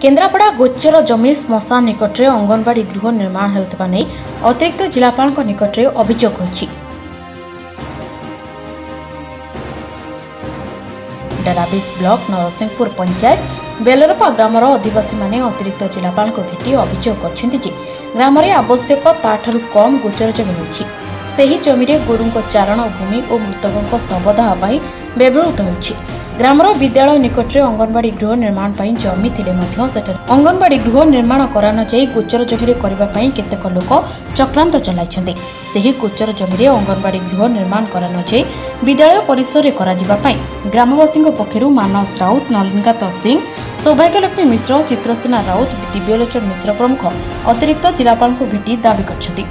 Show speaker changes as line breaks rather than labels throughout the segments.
केन्द्रापड़ा गोचर जमी श्मशान निकट में अंगनवाड़ी गृह निर्माण होता नहीं अतिरिक्त जिलापाल निकट में अभियोग होइछि। डेराबिस ब्लॉक नरसिंहपुर पंचायत बेलरपा ग्रामर आदिवासी माने अतिरिक्त जिलापाल को भेटी अभियोग करछन्ति जे ग्राम में आवश्यक ताठारु कम गोचर जमी होइछि। सेही जमी रे गोरुंको चारण भूमि और मृतकों शवदाह पाई व्यवहृत होइछि। ग्रामर विद्यालय निकट में अंगनवाड़ी गृह निर्माण पाई जमी थिले मध्य सेठारे अंगनवाड़ी गृह निर्माण करान जाई गोचर जमी रे करबा पाई केतेक लोक चक्रांत चलाइछन्ते। सेही गोचर जमी रे अंगनवाड़ी गृह निर्माण करान जाई विद्यालय परिसर रे करा जिबा पाई ग्रामवासी पक्षरु मानस राउत, नलिनकांत सिंह, सौभाग्यलक्ष्मी मिश्र, चित्रसेना राउत, दिव्यलोचन मिश्र प्रमुख अतिरिक्त जिलापाल को भेटी दाबी करछन्ति।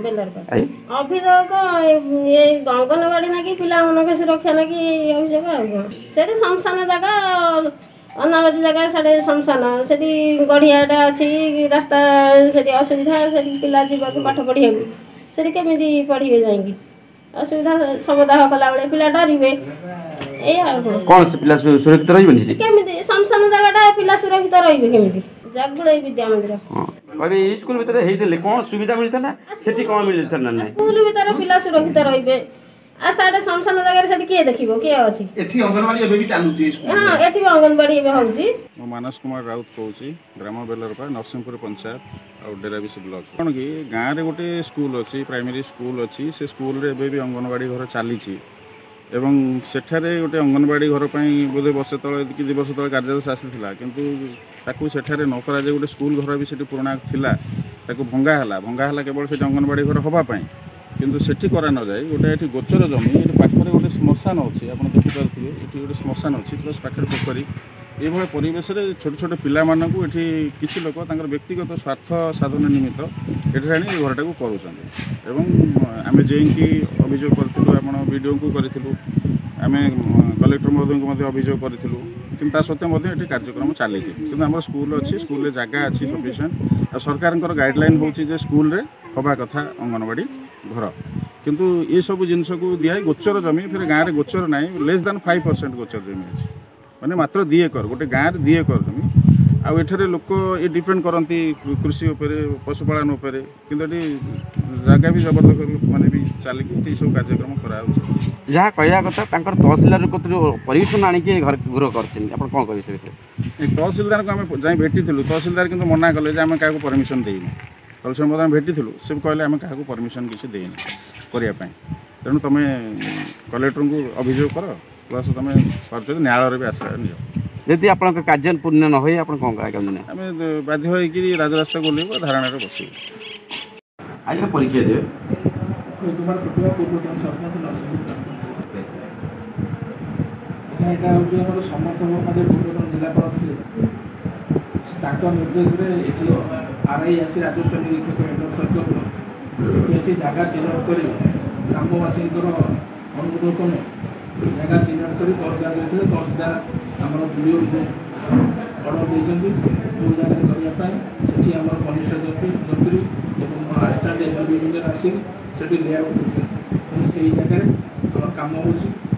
अभियोग अंगनवाड़ी ना कि पिला सुरक्षा ना कि अभियोग से शमशान जगह अनाबादी जगह साढ़े शमशान से गढ़ियाटा अच्छी रास्ता से असुविधा से पिला जावाक पाठ पढ़ा से केमी पढ़े जाएंगे असुविधा शवदाह कला बेले पिला डरवे
कौन से पिला सुरक्षित रही
केमी शमशान जगह पिला सुरक्षित रही केमी जगुड़े विद्या मंदिर
कहबे स्कूल भीतर हेइतले कोन सुविधा मिलता ना सेठी कोन मिलता ना
स्कूल भीतर पिला सुरक्षित रहिबे आ साडे शमशान जगह सेठी के देखिबो के अछि
एठी अंगनवाड़ी एबे भी चालू छी
हां एठी अंगनवाड़ी एबे होउची।
मो मानस कुमार राउत कहूची ग्राम बेलरपा नरसिंहपुर पंचायत और डेराबिस ब्लॉक कोन कि गां रे गोटे स्कूल अछि प्राइमरी स्कूल अछि से स्कूल रे एबे भी अंगनवाड़ी घर चाली छी एवं सेठारे गोटे अंगनवाड़ी घर पई बोधे वर्ष तळे कि दिवस तळे कार्यदेश आसीथिला किंतु ताकू सेठारे न करा जे गोटे स्कूल घर भी सेठी पुराना थिला ताकू भंगा हला केवल सेठी अंगनवाड़ी घर होबा पई किंतु सेठी करा न जाय गोटे एठी गोचर जमी एठी पाखरे गोटे श्मशान अछि आपण देखि पारथिबे एठी गोटे श्मशान अछि प्लस पाखरे पोखरी ए भले परिवेश रे छोट छोट पिला मानकू एठी किछि लोक तांकर व्यक्तिगत स्वार्थ साधन निमित्त एठी राणी घरटा को करूछन एवं आमे जेंकी अभियोग करथिलु आपण वीडियो को करथिलु आमे कलेक्टर महोदय को मध्ये अभियोग करथिलु किंतु सत्य मध्ये एठी कार्यक्रम चली किंतु हमर स्कूल अछि स्कूल रे जगह अछि सफिशिएंट सरकार गाइडलाइन होछि जे स्कूल रे होबा कथा अंगनवाड़ी घर किंतु ये सब जिनस को दिया गोचर जमी फिर गाँव में गोचर ना लेस देन 5% गोचर जमी अच्छी माने मात्र 2 एकर गोटे गाँव में 2 एकर जमी आउ एठारे लोक ये डिपेंड करती कृषि उपरे पशुपालन उपरे किंतु जगह भी जबरदस्त माने भी चलिकी सब कार्यक्रम करा
जहाँ कहया कथा तांकर तहसीलदार को परमिशन आनिके घर गृह करछन आपण कोन कहबे से विषय
तहसीलदार को आम जाई भेटिथिलु तहसीलदार किंतु मना कले जे आम काको परमिशन देइनु कलेक्टर महोदय भेटिथिलु से कहले आम काको परमिशन किसी देइनु करिया पई तेणु तुम कलेक्टर को अभियोग कर प्लस तुम सर्च न्यायालय भी आश्रय नियो
यदि आप कार्य पूर्ण न हो आप कौन
आम बाध्य होकर राजरास्ता गोलेबू धारणा बस
आगे परिचय दे
कुमार खटुआ पूर्वतन सरपंच नरसिंहपुर यहाँ हूँ समर्थ पूर्वतन जिलापाल थे निर्देश ये आरआई आसी राजस्व निरीक्षक हेडर सर्कल आसी जगह चिन्हट कर ग्रामवासी अनुरोध क्रमे जगह चिन्हट कर तहसीलदार देते तहसीलदार आम वीडियो अर्डर देते जो जगह करने से कनिष्ठ जंत्री और आसिस्टाट एग्जीक्यूटिव आसिक से लेआउट देते से जगह कम हो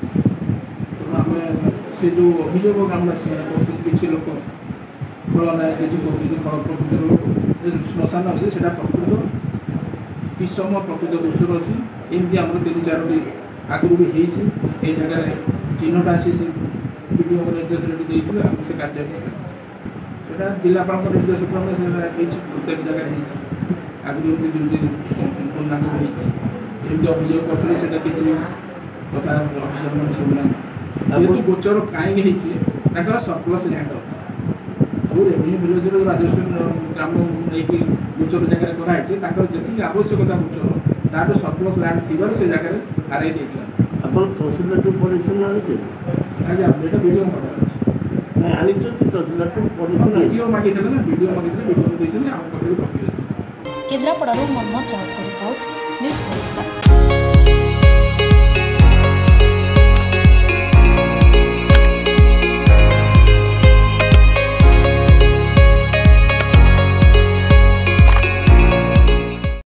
से जो अभियोग ग्रामवासी मैंने किसी लोक फल ना किसी खड़ प्रकृतिर लोक श्मशान अच्छे से प्रकृत किसम प्रकृत गोचर अच्छी एमती आम 3-4 आगुरी भी होती जगह चिन्हट आसी से वीडियो निर्देश देते आम से कार्य से जिलापाल निर्देश क्रम से प्रत्येक जगह आगुरी पूर्णांग होती अभियोग कर किसी कथा अफिसर मैंने शुणुना जेहेतु गोचर कहीं सरप्लस लैंड जो रेवेन्यू विलेज राजस्व ग्राम नहीं गोचर जगह कराई जी आवश्यकता गोचर तार सरप्लस लैंड थी से जगह आरआई
तहसीलदार
आज्ञा वीडियो वीडियो मांगी ना वीडियो मांगी वीडियो आम पाखे कपी
केन्द्रापड़ा मोहम्मद राउत रिपोर्ट न्यूज।